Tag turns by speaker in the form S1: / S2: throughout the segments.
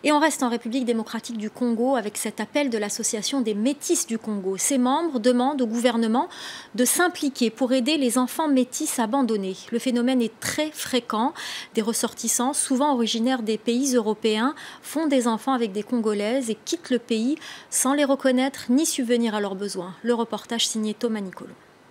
S1: Et on reste en République démocratique du Congo avec cet appel de l'association des Métis du Congo. Ses membres demandent au gouvernement de s'impliquer pour aider les enfants métis abandonnés. Le phénomène est très fréquent. Des ressortissants, souvent originaires des pays européens, font des enfants avec des Congolaises et quittent le pays sans les reconnaître ni subvenir à leurs besoins. Le reportage signé Thomas Nicolo.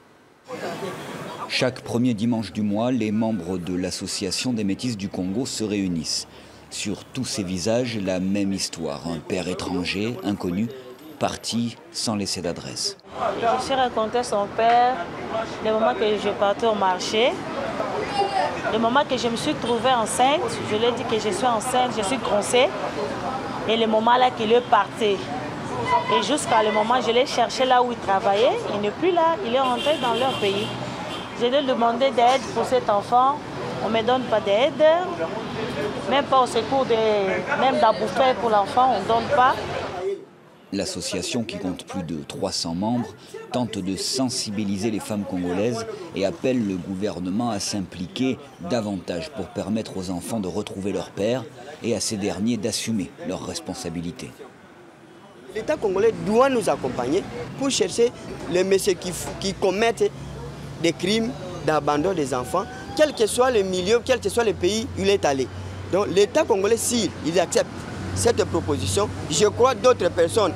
S2: Chaque premier dimanche du mois, les membres de l'association des Métis du Congo se réunissent. Sur tous ces visages, la même histoire. Un père étranger, inconnu, parti sans laisser d'adresse.
S3: Je suis raconté son père, le moment que je partais au marché, le moment que je me suis trouvée enceinte, je lui ai dit que je suis enceinte, je suis grossée, et le moment là qu'il est parti. Et jusqu'à le moment, je l'ai cherché là où il travaillait, il n'est plus là, il est rentré dans leur pays. Je lui ai demandé d'aide pour cet enfant, on ne me donne pas d'aide, même pas au secours, même d'à bouffer pour l'enfant, on ne donne pas.
S2: L'association, qui compte plus de 300 membres, tente de sensibiliser les femmes congolaises et appelle le gouvernement à s'impliquer davantage pour permettre aux enfants de retrouver leur père et à ces derniers d'assumer leurs responsabilités.
S4: L'État congolais doit nous accompagner pour chercher les messieurs qui commettent des crimes d'abandon des enfants, quel que soit le milieu, quel que soit le pays où il est allé. Donc l'État congolais, s'il accepte cette proposition, je crois que d'autres personnes,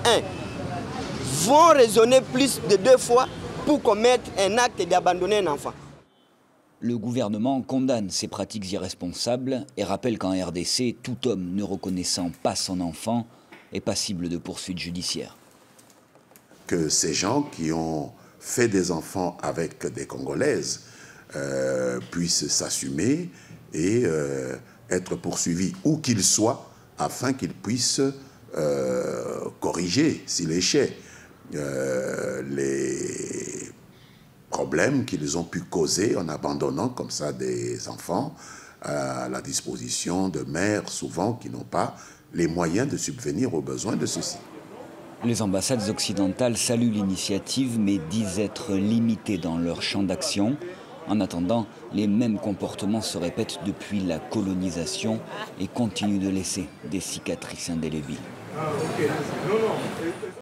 S4: vont raisonner plus de 2 fois pour commettre un acte d'abandonner un enfant.
S2: Le gouvernement condamne ces pratiques irresponsables et rappelle qu'en RDC, tout homme ne reconnaissant pas son enfant est passible de poursuites judiciaires.
S5: Que ces gens qui ont fait des enfants avec des Congolaises puissent s'assumer et être poursuivis où qu'ils soient afin qu'ils puissent corriger, s'il échait, les problèmes qu'ils ont pu causer en abandonnant comme ça des enfants à la disposition de mères souvent qui n'ont pas les moyens de subvenir aux besoins de ceux-ci.
S2: Les ambassades occidentales saluent l'initiative mais disent être limitées dans leur champ d'action. En attendant, les mêmes comportements se répètent depuis la colonisation et continuent de laisser des cicatrices indélébiles.